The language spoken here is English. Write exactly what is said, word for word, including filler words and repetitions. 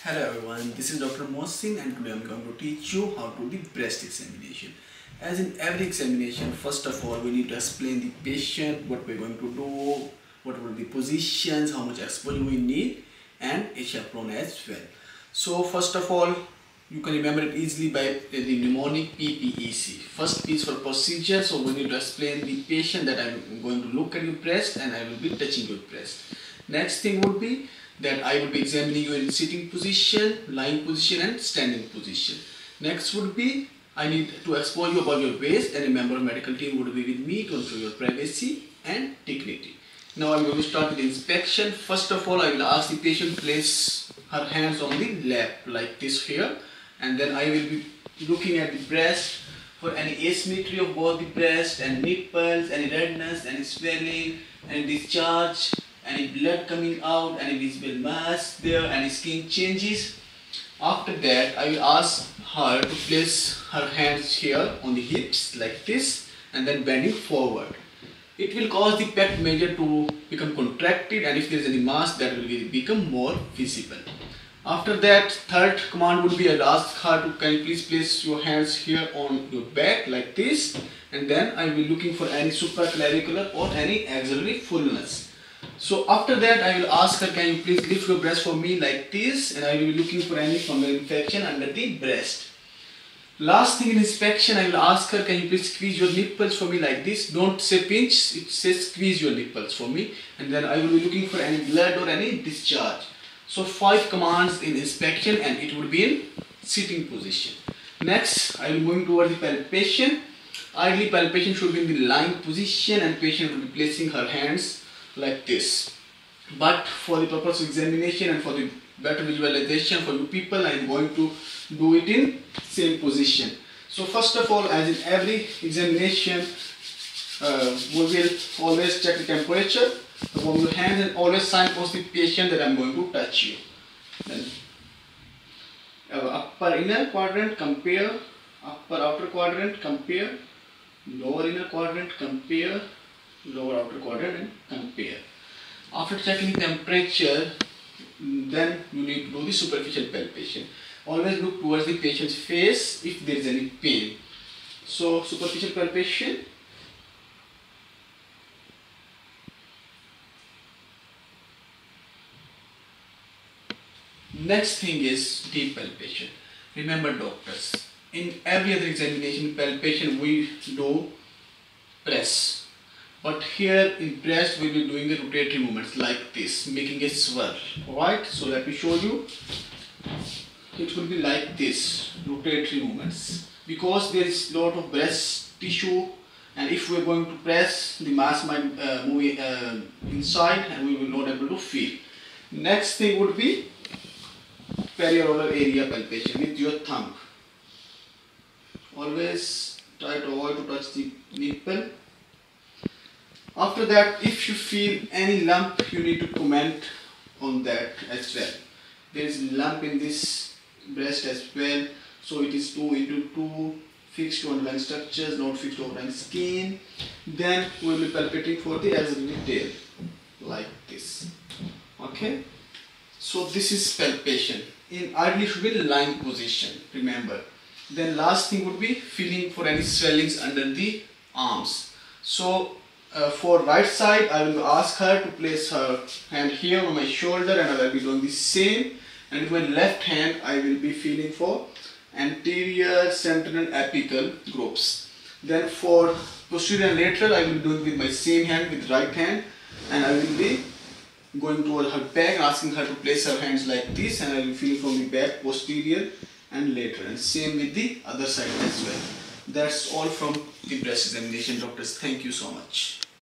Hello everyone, this is Doctor Mohsin and today I am going to teach you how to do the breast examination. As in every examination, first of all we need to explain the patient, what we are going to do, what will be the positions, how much exposure we need, and a chaperone as well. So first of all, you can remember it easily by the mnemonic P P E C. First P is for procedure, so we need to explain the patient that I am going to look at your breast and I will be touching your breast. Next thing would be that I will be examining you in sitting position, lying position and standing position. Next would be I need to expose you about your waist, and a member of medical team would be with me to ensure your privacy and dignity. Now I am going to start with inspection. First of all, I will ask the patient to place her hands on the lap like this here, and then I will be looking at the breast for any asymmetry of both the breast and nipples, any redness, any swelling, any discharge, any blood coming out, any visible mass there, any skin changes. After that, I will ask her to place her hands here on the hips like this and then bending forward. It will cause the pec major to become contracted, and if there is any mass, that will be, become more visible. After that, third command would be I will ask her to can you please place your hands here on your back like this, and then I will be looking for any supraclavicular or any axillary fullness. So after that, I will ask her, can you please lift your breast for me like this, and I will be looking for any fungal infection under the breast. Last thing in inspection, I will ask her, can you please squeeze your nipples for me like this. Don't say pinch, it says squeeze your nipples for me, and then I will be looking for any blood or any discharge. So five commands in inspection, and it would be in sitting position. Next, I will move towards the palpation. Ideally, palpation should be in the lying position, and patient will be placing her hands like this. But for the purpose of examination and for the better visualization for you people, I am going to do it in same position. So first of all, as in every examination, uh, we will always check the temperature from your hands and always signpost the patient that I am going to touch you. Then uh, upper inner quadrant compare, upper outer quadrant compare, lower inner quadrant compare, lower outer quadrant and compare. After checking the temperature, then you need to do the superficial palpation. Always look towards the patient's face if there is any pain. So superficial palpation. Next thing is deep palpation. Remember doctors, in every other examination palpation we do press. But here in breast we will be doing the rotatory movements like this, making a swirl. Alright, so let me show you. It will be like this, rotatory movements. Because there is a lot of breast tissue, and if we are going to press, the mass might uh, move uh, inside and we will not able to feel. Next thing would be perioral area palpation with your thumb. Always try to avoid to touch the nipple. After that, if you feel any lump, you need to comment on that as well. There is a lump in this breast as well, so it is two into two fixed to underlying structures, not fixed to underlying skin. Then we will be palpating for the axillary tail like this. Okay, so this is palpation. In ideally should be lying position, remember. Then last thing would be feeling for any swellings under the arms. So Uh, for right side, I will ask her to place her hand here on my shoulder, and I will be doing the same. And with my left hand, I will be feeling for anterior, central and apical groups. Then for posterior and lateral, I will be doing with my same hand with right hand, and I will be going toward her back and asking her to place her hands like this, and I will be feeling from the back, posterior and lateral, and same with the other side as well. That's all from the breast examination, doctors. Thank you so much.